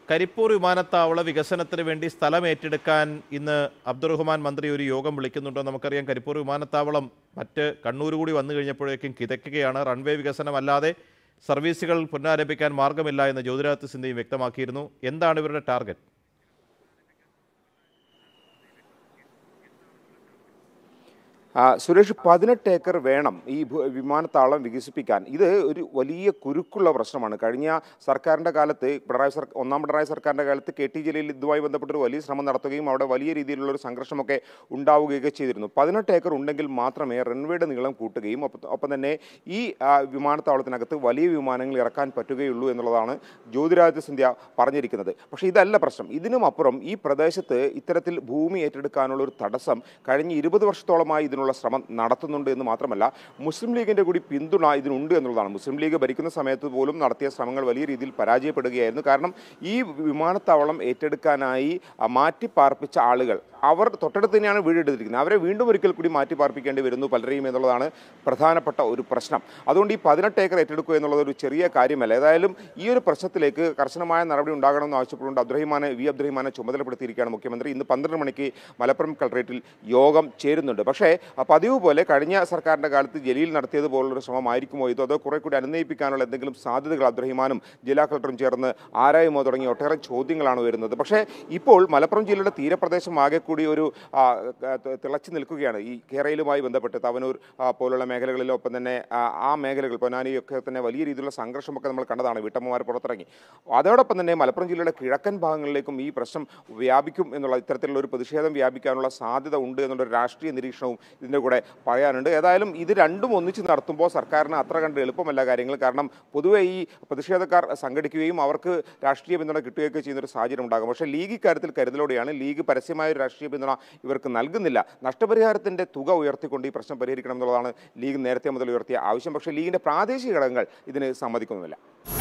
കരിപ്പൂർ വിമാനത്താവള വികസനത്തിന് വേണ്ടി സ്ഥലം ഏറ്റെടുക്കാൻ ഇന്ന് അബ്ദുറഹ്മാൻ മന്ത്രി ഒരു യോഗം വിളിക്കുന്നുണ്ടോ? നമുക്കറിയാം കരിപ്പൂർ വിമാനത്താവളം മറ്റ് കണ്ണൂർ കൂടി വന്നു കഴിഞ്ഞപ്പോഴേക്കും കിതയ്ക്കുകയാണ്. റൺവേ വികസനമല്ലാതെ സർവീസുകൾ പുനരാരംഭിക്കാൻ മാർഗമില്ല എന്ന് ജ്യോതിരാദിത്യ സിന്ധ്യയും വ്യക്തമാക്കിയിരുന്നു. എന്താണ് ഇവരുടെ ടാർഗറ്റ്? സുരേഷ്, 18 ഏക്കർ വേണം ഈ വിമാനത്താവളം വികസിപ്പിക്കാൻ. ഇത് ഒരു വലിയ കുരുക്കുള്ള പ്രശ്നമാണ്. കഴിഞ്ഞ സർക്കാരിൻ്റെ കാലത്ത് ഒന്നാം പിണറായി സർക്കാരിൻ്റെ കാലത്ത് KT ജലീൽ ഇതുമായി ബന്ധപ്പെട്ടൊരു വലിയ ശ്രമം നടത്തുകയും അവിടെ വലിയ രീതിയിലുള്ളൊരു സംഘർഷമൊക്കെ ഉണ്ടാവുകയൊക്കെ ചെയ്തിരുന്നു. 18 ഏക്കർ ഉണ്ടെങ്കിൽ മാത്രമേ റൺവേയുടെ നീളം കൂട്ടുകയും ഒപ്പം തന്നെ ഈ വിമാനത്താവളത്തിനകത്ത് വലിയ വിമാനങ്ങൾ ഇറക്കാൻ പറ്റുകയുള്ളൂ എന്നുള്ളതാണ് ജ്യോതിരാദിത്യ സിന്ധ്യ പറഞ്ഞിരിക്കുന്നത്. പക്ഷേ ഇതല്ല പ്രശ്നം. ഇതിനും അപ്പുറം ഈ പ്രദേശത്ത് ഇത്തരത്തിൽ ഭൂമി ഏറ്റെടുക്കാനുള്ള ഒരു തടസ്സം കഴിഞ്ഞ 20 വർഷത്തോളമായി ഇതിനുള്ള ശ്രമം നടത്തുന്നുണ്ട് എന്ന് മാത്രമല്ല, മുസ്ലിം ലീഗിൻ്റെ കൂടി പിന്തുണ ഇതിനുണ്ട് എന്നുള്ളതാണ്. മുസ്ലിം ലീഗ് ഭരിക്കുന്ന സമയത്ത് പോലും നടത്തിയ ശ്രമങ്ങൾ വലിയ രീതിയിൽ പരാജയപ്പെടുകയായിരുന്നു. കാരണം ഈ വിമാനത്താവളം ഏറ്റെടുക്കാനായി മാറ്റിപ്പാർപ്പിച്ച ആളുകൾ അവർ തൊട്ടടുത്ത് തന്നെയാണ് വീടെടുത്തിരിക്കുന്നത്. അവരെ വീണ്ടും ഒരിക്കൽ കൂടി മാറ്റിപ്പാർപ്പിക്കേണ്ടി വരുന്നു പലരെയും എന്നുള്ളതാണ് പ്രധാനപ്പെട്ട ഒരു പ്രശ്നം. അതുകൊണ്ട് ഈ 18 ഏക്കർ ഏറ്റെടുക്കുക എന്നുള്ളത് ഒരു ചെറിയ കാര്യമല്ല. ഏതായാലും ഈ ഒരു പ്രശ്നത്തിലേക്ക് കർശനമായ നടപടി ഉണ്ടാകണമെന്ന് ആവശ്യപ്പെട്ടുകൊണ്ട് വി അബ്ദുറഹിമാനെ ചുമതലപ്പെടുത്തിയിരിക്കുകയാണ് മുഖ്യമന്ത്രി. ഇന്ന് 12 മണിക്ക് മലപ്പുറം കളക്ട്രേറ്റിൽ യോഗം ചേരുന്നുണ്ട്. പക്ഷേ പതിവ് പോലെ കഴിഞ്ഞ സർക്കാരിൻ്റെ കാലത്ത് ജലീൽ നടത്തിയതുപോലുള്ളൊരു ശ്രമമായിരിക്കുമോ ഇതോ? അതോ കുറെ കൂടി അനുനയിപ്പിക്കാനുള്ള എന്തെങ്കിലും സാധ്യതകൾ അബ്ദുറഹിമാനും ജില്ലാ കളക്ടറും ചേർന്ന് ആരായുമോ തുടങ്ങിയ ഒട്ടേറെ ചോദ്യങ്ങളാണ് വരുന്നത്. പക്ഷേ ഇപ്പോൾ മലപ്പുറം ജില്ലയുടെ തീരപ്രദേശം ആകെ കൂടി ഒരു തിളച്ചു നിൽക്കുകയാണ്. ഈ കേരളയിലുമായി ബന്ധപ്പെട്ട് തവനൂർ പോലുള്ള മേഖലകളിലോ ഒപ്പം തന്നെ ആ മേഖലകൾ പൊന്നാനിയൊക്കെ തന്നെ വലിയ രീതിയിലുള്ള സംഘർഷമൊക്കെ നമ്മൾ കണ്ടതാണ്. വീട്ടമ്മമാർ പുറത്തിറങ്ങി. അതോടൊപ്പം തന്നെ മലപ്പുറം ജില്ലയുടെ കിഴക്കൻ ഭാഗങ്ങളിലേക്കും ഈ പ്രശ്നം വ്യാപിക്കും എന്നുള്ള ഇത്തരത്തിലുള്ള ഒരു പ്രതിഷേധം വ്യാപിക്കാനുള്ള സാധ്യത ഉണ്ട് എന്നുള്ളൊരു രാഷ്ട്രീയ നിരീക്ഷണവും ഇതിൻ്റെ കൂടെ പറയാനുണ്ട്. ഏതായാലും ഇത് രണ്ടും ഒന്നിച്ച് നടത്തുമ്പോൾ സർക്കാരിന് അത്ര കണ്ട് എളുപ്പമല്ല കാര്യങ്ങൾ. കാരണം പൊതുവെ ഈ പ്രതിഷേധക്കാർ സംഘടിക്കുകയും അവർക്ക് രാഷ്ട്രീയ പിന്തുണ കിട്ടുകയൊക്കെ ചെയ്യുന്നൊരു സാഹചര്യം ഉണ്ടാകും. പക്ഷേ ലീഗ് ഇക്കാര്യത്തിൽ കരുതലോടെയാണ്. ലീഗ് പരസ്യമായ ഒരു രാഷ്ട്രീയ പിന്തുണ ഇവർക്ക് നൽകുന്നില്ല. നഷ്ടപരിഹാരത്തിൻ്റെ തുക ഉയർത്തിക്കൊണ്ട് ഈ പ്രശ്നം പരിഹരിക്കണം എന്നുള്ളതാണ് ലീഗ് നേരത്തെ മുതൽ ഉയർത്തിയ ആവശ്യം. പക്ഷേ ലീഗിൻ്റെ പ്രാദേശിക ഘടകങ്ങൾ ഇതിന് സമ്മതിക്കുന്നുമില്ല.